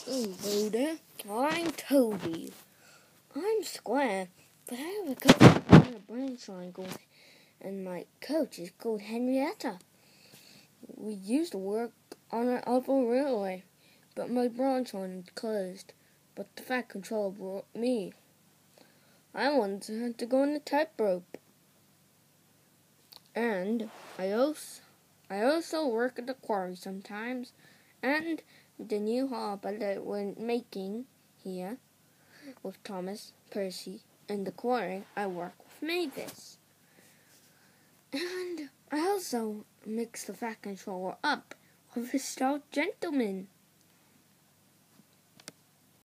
Hello there, I'm Toby. I'm square, but I have a coach on a branch triangle, and my coach is called Henrietta. We used to work on an upper railway, but my branch line closed, but the Fat Control brought me. I wanted to go on the tightrope. And I also work at the quarry sometimes, and the new harbour that we're making here with Thomas, Percy, and the quarry I work with Mavis. And I also mix the Fat Controller up with a stout gentleman.